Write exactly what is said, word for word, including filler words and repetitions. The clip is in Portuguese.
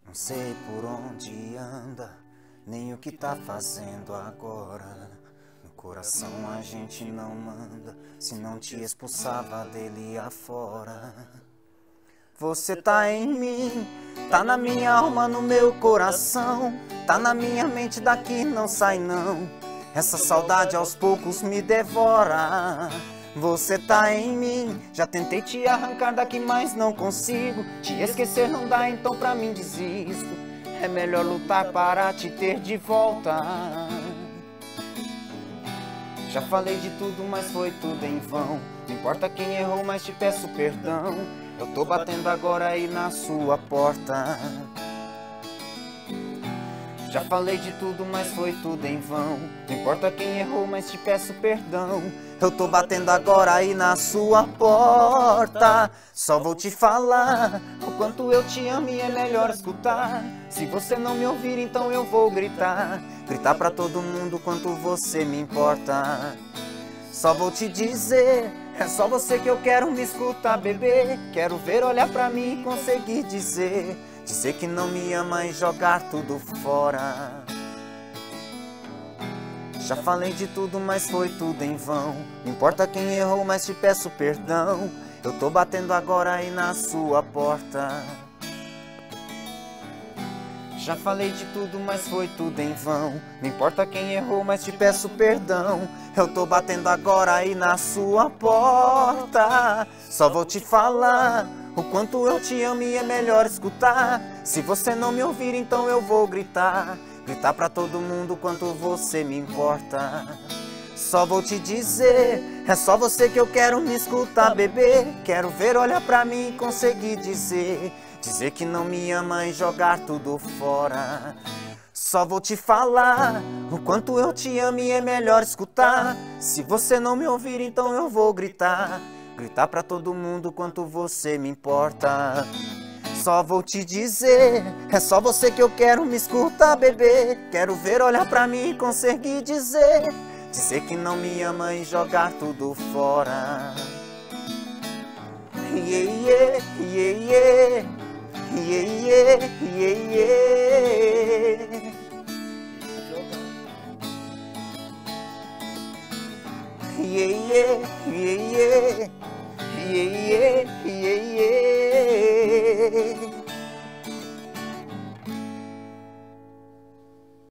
Não sei por onde anda, nem o que tá fazendo agora. No coração a gente não manda, se não te expulsava dele afora. Você tá em mim, tá na minha alma, no meu coração, tá na minha mente, daqui não sai não. Essa saudade aos poucos me devora. Você tá em mim, já tentei te arrancar daqui, mas não consigo. Te esquecer não dá, então pra mim desisto. É melhor lutar para te ter de volta. Já falei de tudo, mas foi tudo em vão. Não importa quem errou, mas te peço perdão. Eu tô batendo agora aí na sua porta. Já falei de tudo, mas foi tudo em vão. Não importa quem errou, mas te peço perdão. Eu tô batendo agora aí na sua porta. Só vou te falar o quanto eu te amo e é melhor escutar. Se você não me ouvir, então eu vou gritar. Gritar pra todo mundo quanto você me importa. Só vou te dizer, é só você que eu quero, me escutar, bebê. Quero ver, olhar pra mim e conseguir dizer. Dizer que não me ama e jogar tudo fora. Já falei de tudo, mas foi tudo em vão. Não importa quem errou, mas te peço perdão. Eu tô batendo agora aí na sua porta. Já falei de tudo, mas foi tudo em vão. Não importa quem errou, mas te peço perdão. Eu tô batendo agora aí na sua porta. Só vou te falar o quanto eu te amo e é melhor escutar. Se você não me ouvir, então eu vou gritar. Gritar pra todo mundo quanto você me importa. Só vou te dizer, é só você que eu quero, me escutar, bebê. Quero ver, olhar pra mim e conseguir dizer. Dizer que não me ama e jogar tudo fora. Só vou te falar o quanto eu te amo e é melhor escutar. Se você não me ouvir, então eu vou gritar. Gritar pra todo mundo quanto você me importa. Só vou te dizer, é só você que eu quero, me escutar, bebê. Quero ver, olhar pra mim e conseguir dizer. Dizer que não me ama e jogar tudo fora. Yeah, yeah, yeah, yeah. Yeah, yeah, yeah, yeah. Yeah, yeah, yeah, yeah. Yeah, yeah, yeah, yeah.